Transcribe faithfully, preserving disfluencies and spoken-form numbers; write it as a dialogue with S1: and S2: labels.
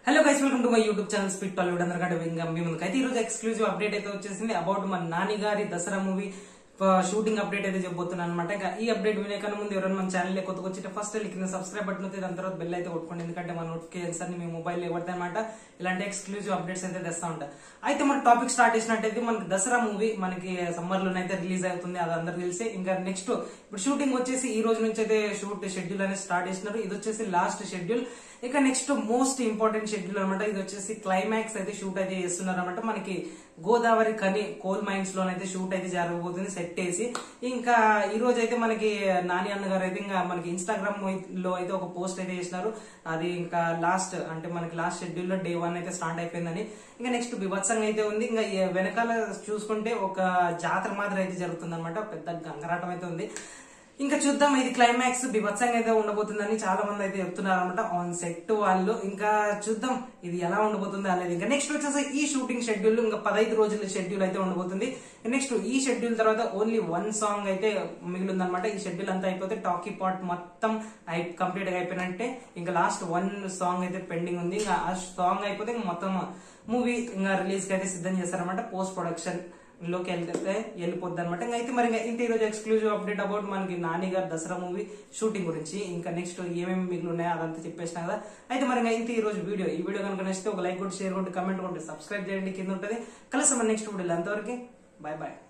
S1: Hello guys, welcome to my YouTube channel speed Tollywood. అందరికంటే ఇంకా మీ ముందుకు అయితే ఈ రోజు ఎక్స్క్లూజివ్ అప్డేట్ అయితే వచ్చేసింది అబౌట్ మన నాని గారి దసరా మూవీ షూటింగ్ అప్డేట్ అయితే చెప్పబోతున్నాను అనమాట. ఇంకా ఈ అప్డేట్ వినేకన్నా ముందు ఎవరైనా మన ఛానల్ కొత్తగా వచ్చి ఫస్ట్ కింద సబ్స్క్రైబ్ బటన్ అయితే దాని తర్వాత బెల్ అయితే కొట్టుకోండి, ఎందుకంటే మన నోటిఫికేషన్స్ అన్ని మీ మొబైల్ ఇవ్వడతాయి అనమాట. ఇలాంటి ఎక్స్క్లూజివ్ అప్డేట్స్ అయితే తెస్తా ఉంటాయి. అయితే మన టాపిక్ స్టార్ట్ చేసినట్టయితే మనకి దసరా మూవీ మనకి సమ్మర్ లోనైతే రిలీజ్ అవుతుంది, అది అందరు తెలిసి. ఇంకా నెక్స్ట్ ఇప్పుడు షూటింగ్ వచ్చేసి ఈ రోజు నుంచి అయితే షూట్ షెడ్యూల్ అనేది స్టార్ట్ చేసినారు. ఇది వచ్చేసి లాస్ట్ షెడ్యూల్. ఇక నెక్స్ట్ మోస్ట్ ఇంపార్టెంట్ షెడ్యూల్ అనమాట. ఇది వచ్చేసి క్లైమాక్స్ అయితే షూట్ అయితే చేస్తున్నారు అనమాట. మనకి గోదావరి కని కోల్ మైన్స్ లోనైతే షూట్ అయితే జరగబోతుంది సెట్ వేసి. ఇంకా ఈ రోజు అయితే మనకి నాని అన్న గారు అయితే ఇంకా మనకి ఇన్స్టాగ్రామ్ లో అయితే ఒక పోస్ట్ అయితే చేసినారు. అది ఇంకా లాస్ట్ అంటే మనకి లాస్ట్ షెడ్యూల్ లో డే వన్ అయితే స్టార్ట్ అయిపోయిందని. ఇంకా నెక్స్ట్ బిభత్సంగా అయితే ఉంది. ఇంకా వెనకాల చూసుకుంటే ఒక జాతర మాదిరి అయితే జరుగుతుంది అనమాట. పెద్ద గంగరాటం అయితే ఉంది. ఇంకా చూద్దాం, ఇది క్లైమాక్స్ బిభత్సంగా అయితే ఉండబోతుందని చాలా మంది అయితే చెప్తున్నారు అనమాట ఆన్ సెట్ వాళ్ళు. ఇంకా చూద్దాం ఇది ఎలా ఉండబోతుంది అనేది. ఇంకా నెక్స్ట్ వచ్చేసి ఈ షూటింగ్ షెడ్యూల్ ఇంకా పదహైదు రోజుల షెడ్యూల్ అయితే ఉండబోతుంది. నెక్స్ట్ ఈ షెడ్యూల్ తర్వాత ఓన్లీ వన్ సాంగ్ అయితే మిగిలింది అనమాట. ఈ షెడ్యూల్ అంతా అయిపోతే టాకీ పార్ట్ మొత్తం కంప్లీట్ గా అయిపోయినట్టే. ఇంకా లాస్ట్ వన్ సాంగ్ అయితే పెండింగ్ ఉంది. ఇంకా ఆ సాంగ్ అయిపోతే ఇంకా మొత్తం మూవీ ఇంకా రిలీజ్ కి అయితే సిద్ధం చేస్తారనమాట. పోస్ట్ ప్రొడక్షన్ లోకి వెళ్తే వెళ్ళిపోద్ది అనమాట. ఇంకా అయితే మరి ఇంత ఈ రోజు ఎక్స్క్లూజివ్ అప్డేట్ అబౌట్ మనకి నాని గారు దసరా మూవీ షూటింగ్ గురించి. ఇంకా నెక్స్ట్ ఏమేమి మిగిలి ఉన్నాయో అదంతా చెప్పేసిన కదా. అయితే మరి ఇంత ఈ రోజు వీడియో ఈ వీడియో కనుక నచ్చితే ఒక లైక్ కొట్టి, షేర్ కొట్టి, కమెంట్ కొట్టి, సబ్స్క్రైబ్ చేయండి కింద ఉంటుంది. కలిసి మన నెక్స్ట్ వీడియోలో. అంతవరకు బాయ్ బాయ్.